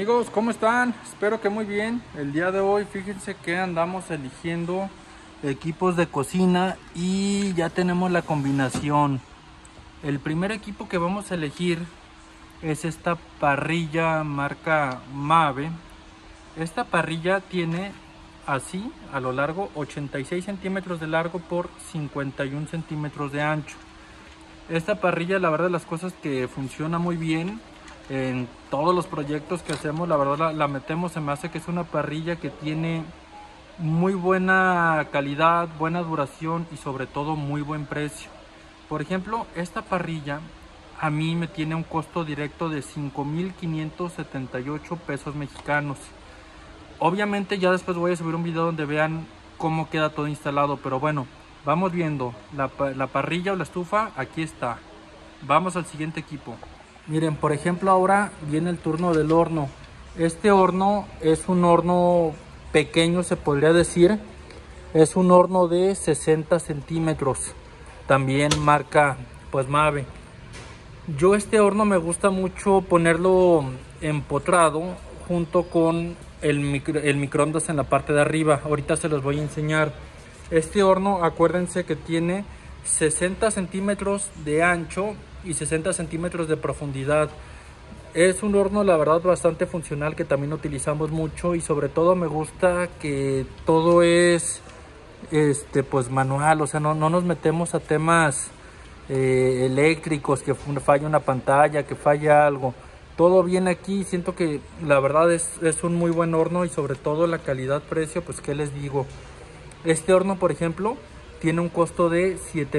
Amigos, ¿cómo están? Espero que muy bien. El día de hoy, fíjense que andamos eligiendo equipos de cocina y ya tenemos la combinación. El primer equipo que vamos a elegir es esta parrilla marca Mave. Esta parrilla tiene así a lo largo 86 centímetros de largo por 51 centímetros de ancho. Esta parrilla, la verdad, las cosas que funciona muy bien en todos los proyectos que hacemos, la verdad la metemos. Se me hace que es una parrilla que tiene muy buena calidad, buena duración y sobre todo muy buen precio. Por ejemplo, esta parrilla a mí me tiene un costo directo de 5,578 pesos mexicanos. Obviamente ya después voy a subir un video donde vean cómo queda todo instalado, pero bueno, vamos viendo la parrilla o la estufa. Aquí está. Vamos al siguiente equipo. Miren, por ejemplo, ahora viene el turno del horno. Este horno es un horno pequeño, se podría decir. Es un horno de 60 centímetros. También marca pues Mave. Yo este horno me gusta mucho ponerlo empotrado junto con el microondas en la parte de arriba. Ahorita se los voy a enseñar. Este horno, acuérdense que tiene 60 centímetros de ancho y 60 centímetros de profundidad. Es un horno, la verdad, bastante funcional, que también utilizamos mucho, y sobre todo me gusta que todo es pues manual. O sea, no nos metemos a temas eléctricos, que falla una pantalla, que falla algo. Todo bien aquí. Siento que la verdad es un muy buen horno, y sobre todo la calidad-precio, pues qué les digo. Este horno, por ejemplo, tiene un costo de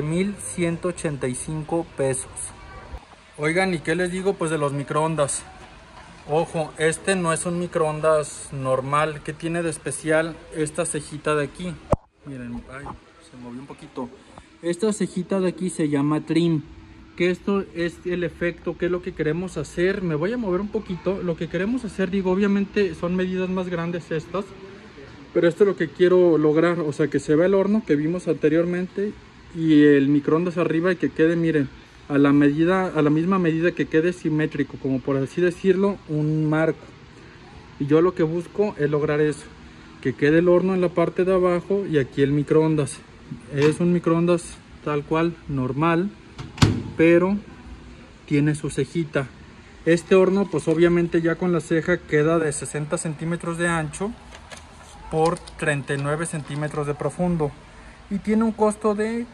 7,185 pesos. Oigan, ¿y qué les digo pues de los microondas? Ojo, este no es un microondas normal. ¿Qué tiene de especial esta cejita de aquí? Miren, ay, se movió un poquito. Esta cejita de aquí se llama trim. Que esto es el efecto, que es lo que queremos hacer. Me voy a mover un poquito. Lo que queremos hacer, digo, obviamente son medidas más grandes estas, pero esto es lo que quiero lograr. O sea, que se vea el horno que vimos anteriormente y el microondas arriba, y que quede, miren, a la misma medida, que quede simétrico, como por así decirlo, un marco. Y yo lo que busco es lograr eso, que quede el horno en la parte de abajo y aquí el microondas. Es un microondas tal cual, normal, pero tiene su cejita. Este horno, pues obviamente ya con la ceja, queda de 60 centímetros de ancho por 39 centímetros de profundo, y tiene un costo de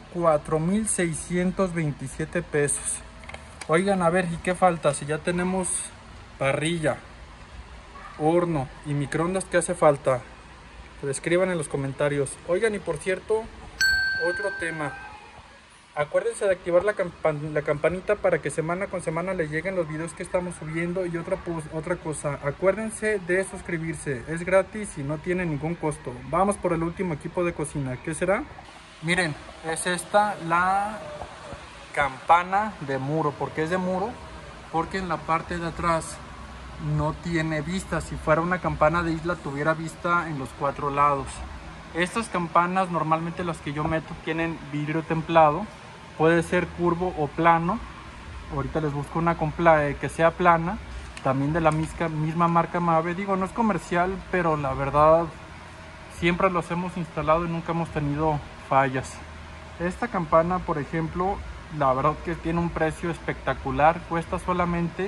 4,627 pesos. Oigan, a ver, ¿y qué falta? Si ya tenemos parrilla, horno y microondas, ¿qué hace falta? Pues escriban en los comentarios. Oigan, y por cierto, otro tema. Acuérdense de activar la campanita para que semana con semana les lleguen los videos que estamos subiendo. Y otra cosa, acuérdense de suscribirse. Es gratis y no tiene ningún costo. Vamos por el último equipo de cocina. ¿Qué será? Miren, es esta la campana de muro. ¿Por qué es de muro? Porque en la parte de atrás no tiene vista. Si fuera una campana de isla, tuviera vista en los 4 lados. Estas campanas, normalmente las que yo meto, tienen vidrio templado. Puede ser curvo o plano. Ahorita les busco una que sea plana, también de la misma marca Mave. Digo, no es comercial, pero la verdad siempre los hemos instalado y nunca hemos tenido fallas. Esta campana, por ejemplo, la verdad que tiene un precio espectacular. Cuesta solamente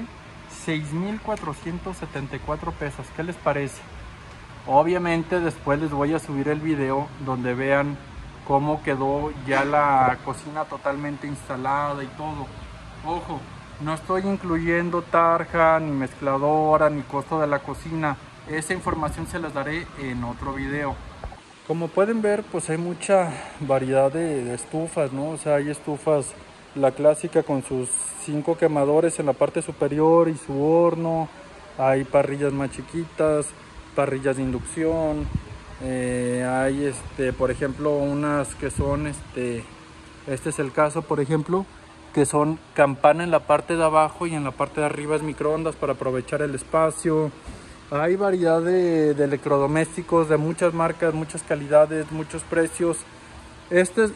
6,474 pesos. ¿Qué les parece? Obviamente después les voy a subir el video donde vean cómo quedó ya la cocina totalmente instalada y todo. Ojo, no estoy incluyendo tarja, ni mezcladora, ni costo de la cocina. Esa información se las daré en otro video. Como pueden ver, pues hay mucha variedad de estufas, ¿no? O sea, hay estufas, la clásica con sus 5 quemadores en la parte superior y su horno. Hay parrillas más chiquitas, parrillas de inducción. Hay por ejemplo, unas que son este es el caso, por ejemplo, que son campana en la parte de abajo, y en la parte de arriba es microondas para aprovechar el espacio. Hay variedad de electrodomésticos de muchas marcas, muchas calidades, muchos precios. Estos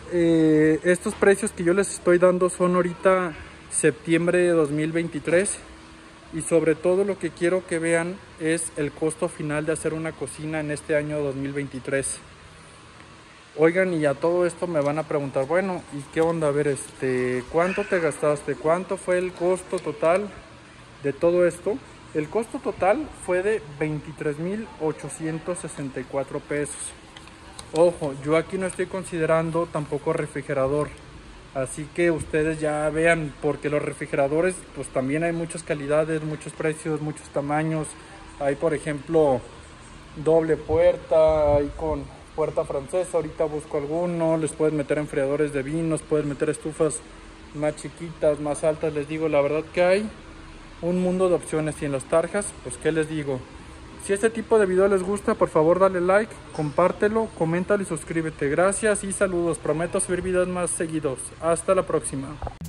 precios que yo les estoy dando son ahorita septiembre de 2023. y sobre todo lo que quiero que vean es el costo final de hacer una cocina en este año 2023. Oigan, y a todo esto me van a preguntar, bueno, ¿y qué onda? A ver, ¿cuánto te gastaste? ¿Cuánto fue el costo total de todo esto? El costo total fue de 23,864 pesos. Ojo, yo aquí no estoy considerando tampoco refrigerador. Así que ustedes ya vean, porque los refrigeradores, pues también hay muchas calidades, muchos precios, muchos tamaños. Hay, por ejemplo, doble puerta, hay con puerta francesa, ahorita busco alguno. Les puedes meter enfriadores de vinos, puedes meter estufas más chiquitas, más altas. Les digo, la verdad que hay un mundo de opciones. Y en las tarjas, pues qué les digo. Si este tipo de video les gusta, por favor dale like, compártelo, coméntalo y suscríbete. Gracias y saludos. Prometo subir videos más seguidos. Hasta la próxima.